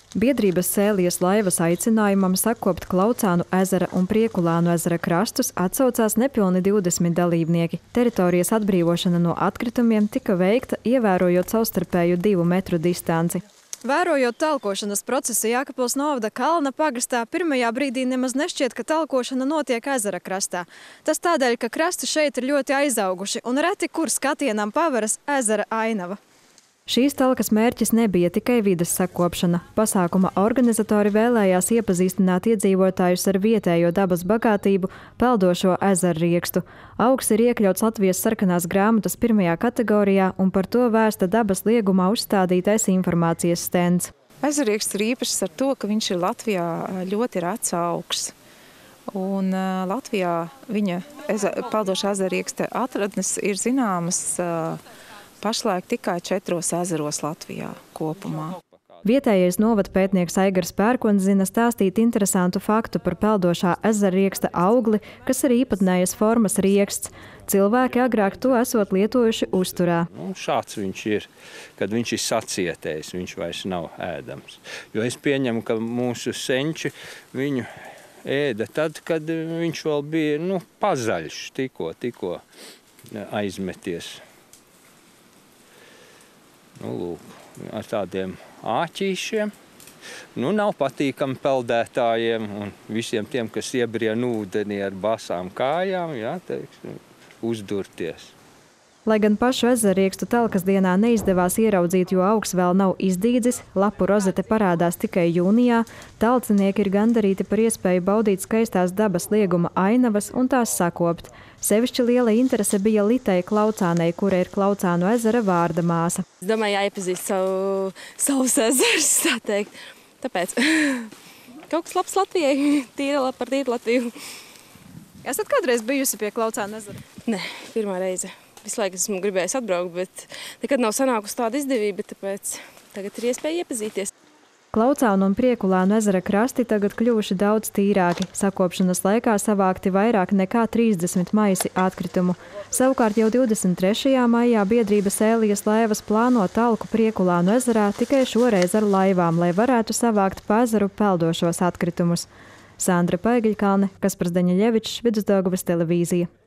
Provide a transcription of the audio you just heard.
Biedrības Sēlijas laivas aicinājumam sakopt Klaucānu ezera un Priekulānu ezera krastus atsaucās nepilni 20 dalībnieki. Teritorijas atbrīvošana no atkritumiem tika veikta, ievērojot savstarpēju 2 metru distanci. Vērojot talkošanas procesu Jākapils novada Kalna pagastā, pirmajā brīdī nemaz nešķiet, ka talkošana notiek ezera krastā. Tas tādēļ, ka krasti šeit ir ļoti aizauguši un reti kur skatienam paveras ezera ainava. Šīs talkas mērķis nebija tikai vides sakopšana. Pasākuma organizatori vēlējās iepazīstināt iedzīvotājus ar vietējo dabas bagātību, peldošo ezerriekstu. Augs ir iekļauts Latvijas sarkanās grāmatas 1. kategorijā un par to vērsta dabas liegumā uzstādītais informācijas stends. Ezerrieksts ir īpašs ar to, ka viņš ir Latvijā ļoti rets augs. Un Latvijā viņa peldošā ezerrieksta atradnes ir zināmas pašlaik tikai 4 ezeros Latvijā kopumā. Vietējais novada pētnieks Aigars Pērkons zina stāstīt interesantu faktu par peldošā ezerrieksta augli, kas ir īpatnējas formas rieksts. Cilvēki agrāk to esot lietojuši uzturā. Šāds viņš ir, kad viņš ir sacietējis, viņš vairs nav ēdams. Jo es pieņemu, ka mūsu senči viņu ēda tad, kad viņš vēl bija pazaļš, tikko aizmeties. Lūk, ar tādiem āķīšiem. Nav patīkami peldētājiem un visiem tiem, kas iebrien ūdenī ar basām kājām, uzdurties. Lai gan pašu ezerriekstu talkas dienā neizdevās ieraudzīt, jo augs vēl nav izdīdzis, lapu rozete parādās tikai jūnijā, talcinieki ir gandarīti par iespēju baudīt skaistās dabas lieguma ainavas un tās sakopt. Sevišķi liela interese bija Litai Klaucānei, kura ir Klaucānu ezera vārda māsa. Es domāju, jāiepazīst savus ezerus, tā teikt. Tāpēc kaut kas labs Latvijai, par tīru Latviju. Esat kādreiz bijusi pie Klaucānu ezera? Nē, pirmā reize. Visu laiku esmu gribējis atbraukt, bet nekad nav sanākusi tāda izdevība, tāpēc tagad ir iespēja iepazīties. Klaucānu un Priekulānu ezera krasti tagad kļuvuši daudz tīrāki. Sakopšanas laikā savākti vairāk nekā 30 maisi atkritumu. Savukārt jau 23. maijā biedrība Sēlijas laivas plāno talku Priekulānu ezerā tikai šoreiz ar laivām, lai varētu savākt pa ezeru peldošos atkritumus. Sandra Paigļkalne, Kaspars Daņaļevičs, Vidusdaugavas televīzija.